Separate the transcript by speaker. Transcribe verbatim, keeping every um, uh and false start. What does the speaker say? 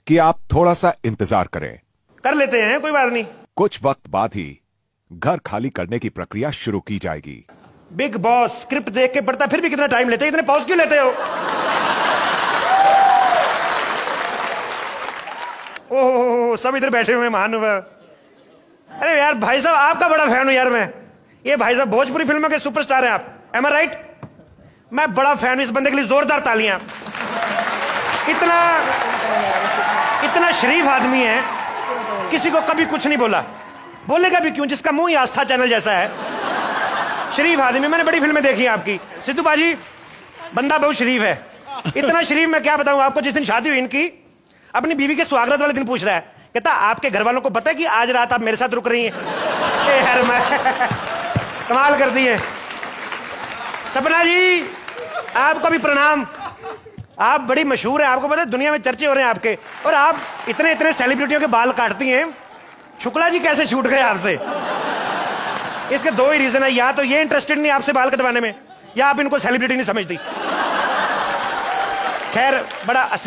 Speaker 1: कि आप थोड़ा सा इंतजार करें।
Speaker 2: कर लेते हैं, कोई बात नहीं।
Speaker 1: कुछ वक्त बाद ही घर खाली करने की प्रक्रिया शुरू की जाएगी।
Speaker 2: बिग बॉस स्क्रिप्ट देख के पढ़ता, फिर भी कितना टाइम लेते हैं? इतने पॉज क्यों लेते हो? ओह, सब इधर बैठे हुए हैं महानुभाव। अरे यार भाई साहब, आपका बड़ा फैन हूं यार मैं। ये भाई साहब भोजपुरी फिल्मों के सुपरस्टार हैं आप, एम आई राइट? मैं बड़ा फैन हूं इस बंदे के लिए, जोरदार तालियां। इतना इतना शरीफ आदमी है, किसी को कभी कुछ नहीं बोला। बोलेगा भी क्यों, जिसका मुंह ही आस्था चैनल जैसा है। शरीफ आदमी, मैंने बड़ी फिल्में देखी हैं आपकी। सिद्धू बाजी बंदा बहुत शरीफ है, इतना शरीफ मैं क्या बताऊं आपको। जिस दिन शादी हुई इनकी, अपनी बीवी के स्वागत वाले दिन पूछ रहा है, कहता आपके घर वालों को पता है कि आज रात आप मेरे साथ रुक रही हैं? ए यार मैं कमाल कर दी है। सपना जी आपको भी प्रणाम, आप बड़ी मशहूर है, आपको पता है दुनिया में चर्चे हो रहे हैं आपके। और आप इतने इतने सेलिब्रिटियों के बाल काटती हैं। शुक्ला जी कैसे छूट गए आपसे? इसके दो ही रीजन है, या तो ये इंटरेस्टेड नहीं आपसे बाल कटवाने में, या आप इनको सेलिब्रिटी नहीं समझती। खैर बड़ा